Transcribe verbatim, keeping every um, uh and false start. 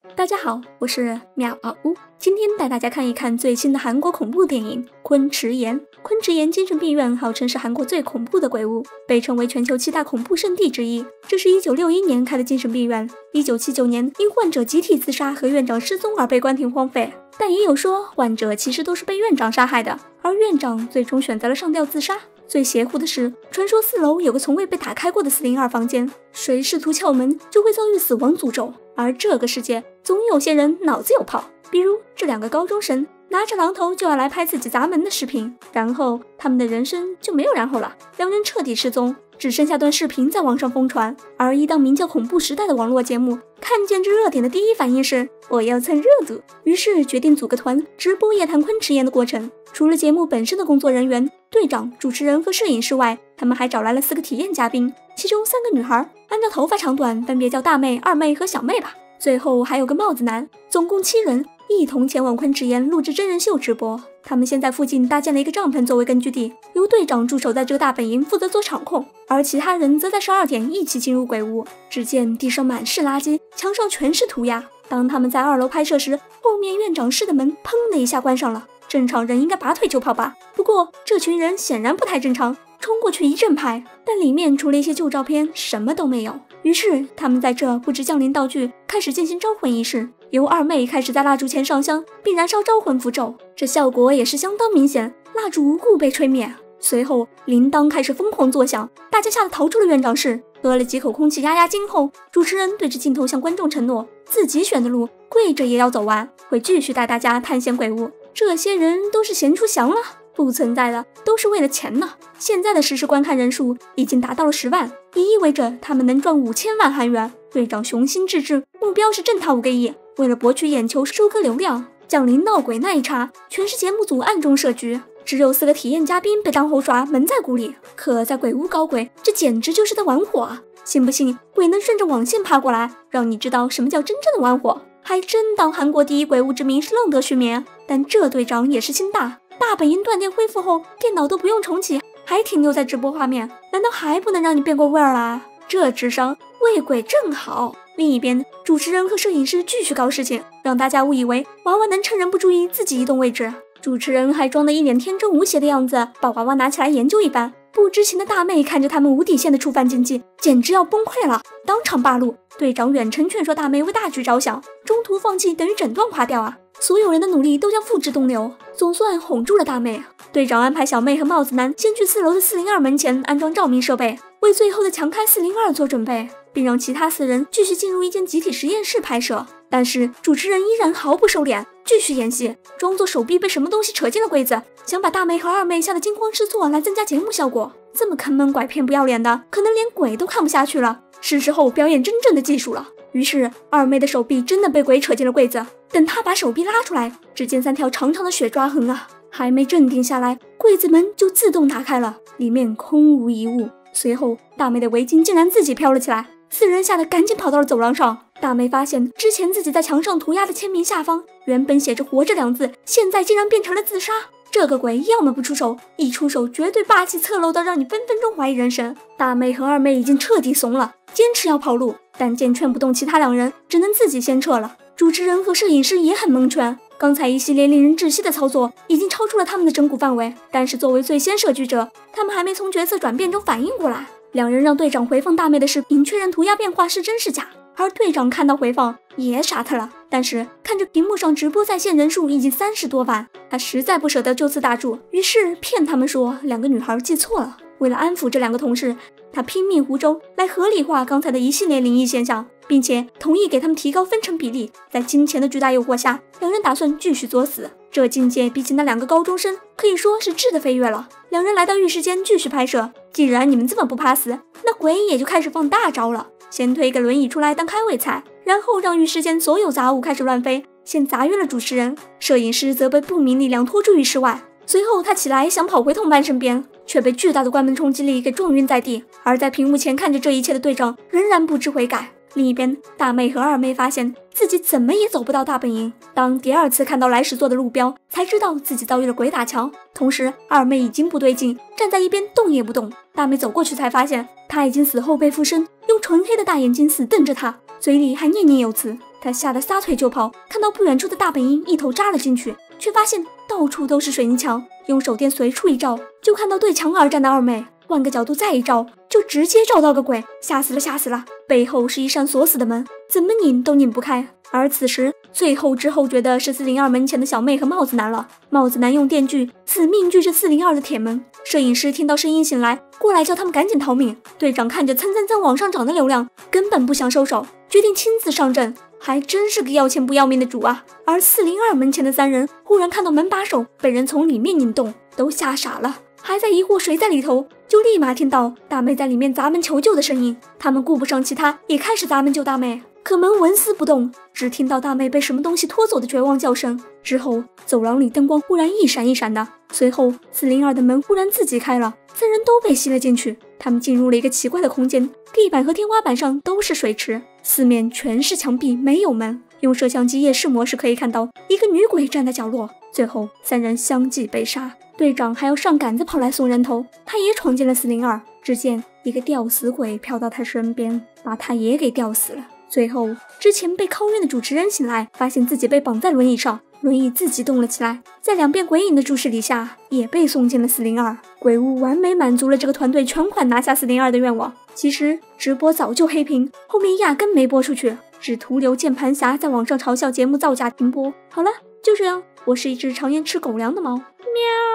大家好，我是妙嗷呜，今天带大家看一看最新的韩国恐怖电影《昆池岩》。昆池岩精神病院号称是韩国最恐怖的鬼屋，被称为全球七大恐怖圣地之一。这是一九六一年开的精神病院，一九七九年因患者集体自杀和院长失踪而被关停荒废。但也有说患者其实都是被院长杀害的，而院长最终选择了上吊自杀。最邪乎的是，传说四楼有个从未被打开过的四零二房间，谁试图撬门就会遭遇死亡诅咒。而这个世界总有些人脑子有泡，比如这两个高中生拿着榔头就要来拍自己砸门的视频，然后他们的人生就没有然后了，两人彻底失踪，只剩下段视频在网上疯传。而一档名叫恐怖时代的网络节目看见这热点的第一反应是我要蹭热度，于是决定组个团直播夜谈昆池岩的过程。除了节目本身的工作人员、队长、主持人和摄影师外，他们还找来了四个体验嘉宾，其中三个女孩，按照头发长短分别叫大妹、二妹和小妹吧。最后还有个帽子男，总共七人一同前往昆池岩录制真人秀直播。他们先在附近搭建了一个帐篷作为根据地，由队长驻守在这个大本营负责做场控，而其他人则在十二点一起进入鬼屋。只见地上满是垃圾，墙上全是涂鸦。当他们在二楼拍摄时，后面院长室的门砰的一下关上了。正常人应该拔腿就跑吧，不过这群人显然不太正常，冲过去一阵拍，但里面除了一些旧照片什么都没有。于是他们在这布置降临道具，开始进行招魂仪式，由二妹开始在蜡烛前上香并燃烧招魂符咒，这效果也是相当明显，蜡烛无故被吹灭。随后铃铛开始疯狂作响，大家吓得逃出了院长室，喝了几口空气压压惊后，主持人对着镜头向观众承诺，自己选的路跪着也要走完，会继续带大家探险鬼屋。这些人都是闲出翔了，不存在的都是为了钱呢。现在的实时观看人数已经达到了十万，也意味着他们能赚五千万韩元。队长雄心志志，目标是挣他五个亿。为了博取眼球、收割流量，降临闹鬼那一茬，全是节目组暗中设局。只有四个体验嘉宾被当猴耍，蒙在鼓里。可在鬼屋搞鬼，这简直就是在玩火啊！信不信鬼能顺着网线爬过来，让你知道什么叫真正的玩火？还真当韩国第一鬼屋之名是浪得虚名。但这队长也是心大，大本营断电恢复后，电脑都不用重启，还停留在直播画面，难道还不能让你变过味儿啦？这智商喂鬼正好。另一边，主持人和摄影师继续搞事情，让大家误以为娃娃能趁人不注意自己移动位置。主持人还装得一脸天真无邪的样子，把娃娃拿起来研究一番。不知情的大妹看着他们无底线的触犯禁忌，简直要崩溃了，当场罢录。队长远程劝说大妹为大局着想，中途放弃等于整段垮掉啊！所有人的努力都将付之东流，总算哄住了大妹。队长安排小妹和帽子男先去四楼的四零二门前安装照明设备，为最后的强开四零二做准备，并让其他四人继续进入一间集体实验室拍摄。但是主持人依然毫不收敛，继续演戏，装作手臂被什么东西扯进了柜子，想把大妹和二妹吓得惊慌失措来增加节目效果。这么坑蒙拐骗不要脸的，可能连鬼都看不下去了，是时候表演真正的技术了。于是二妹的手臂真的被鬼扯进了柜子，等她把手臂拉出来，只见三条长长的血抓痕啊！还没镇定下来，柜子门就自动打开了，里面空无一物。随后大妹的围巾竟然自己飘了起来，四人吓得赶紧跑到了走廊上。大妹发现之前自己在墙上涂鸦的签名下方原本写着活着两字，现在竟然变成了自杀。这个鬼要么不出手，一出手绝对霸气侧漏到让你分分钟怀疑人生。大妹和二妹已经彻底怂了，坚持要跑路，但见劝不动其他两人，只能自己先撤了。主持人和摄影师也很蒙圈，刚才一系列令人窒息的操作已经超出了他们的整蛊范围，但是作为最先设局者，他们还没从角色转变中反应过来。两人让队长回放大妹的视频，确认涂鸦变化是真是假，而队长看到回放也傻特了，但是看着屏幕上直播在线人数已经三十多万，他实在不舍得就此打住，于是骗他们说两个女孩记错了。为了安抚这两个同事，他拼命胡诌来合理化刚才的一系列灵异现象，并且同意给他们提高分成比例。在金钱的巨大诱惑下，两人打算继续作死。这境界比起那两个高中生可以说是质的飞跃了。两人来到浴室间继续拍摄，既然你们这么不怕死，那鬼也就开始放大招了。先推个轮椅出来当开胃菜，然后让浴室间所有杂物开始乱飞，先砸晕了主持人，摄影师则被不明力量拖出浴室外。随后他起来想跑回同伴身边，却被巨大的关门冲击力给撞晕在地。而在屏幕前看着这一切的队长仍然不知悔改， 另一边，大妹和二妹发现自己怎么也走不到大本营。当第二次看到来时做的路标，才知道自己遭遇了鬼打墙。同时，二妹已经不对劲，站在一边动也不动。大妹走过去才发现，她已经死后被附身，用纯黑的大眼睛死瞪着她，嘴里还念念有词。她吓得撒腿就跑，看到不远处的大本营，一头扎了进去，却发现到处都是水泥墙。用手电随处一照，就看到对墙而站的二妹。换个角度再一照，就直接照到个鬼，吓死了吓死了！背后是一扇锁死的门，怎么拧都拧不开。而此时最后知后觉的是四零二门前的小妹和帽子男了。帽子男用电锯死命锯着四零二的铁门。摄影师听到声音醒来，过来叫他们赶紧逃命。队长看着蹭蹭蹭往上涨的流量，根本不想收手，决定亲自上阵。还真是个要钱不要命的主啊！而四零二门前的三人忽然看到门把手被人从里面拧动，都吓傻了，还在疑惑谁在里头，就立马听到大妹在里面砸门求救的声音。他们顾不上其他，也开始砸门救大妹。可门纹丝不动，只听到大妹被什么东西拖走的绝望叫声。之后走廊里灯光忽然一闪一闪的，随后四零二的门忽然自己开了，三人都被吸了进去。他们进入了一个奇怪的空间，地板和天花板上都是水池，四面全是墙壁，没有门。用摄像机夜视模式可以看到一个女鬼站在角落。最后三人相继被杀，队长还要上杆子跑来送人头，他也闯进了四零二。只见一个吊死鬼飘到他身边，把他也给吊死了。最后之前被敲晕的主持人醒来，发现自己被绑在轮椅上，轮椅自己动了起来，在两边鬼影的注视底下也被送进了四零二。鬼屋完美满足了这个团队全款拿下四零二的愿望。其实直播早就黑屏，后面压根没播出去，只徒留键盘侠在网上嘲笑节目造假停播。好了，就这样，我是一只常年吃狗粮的猫，喵。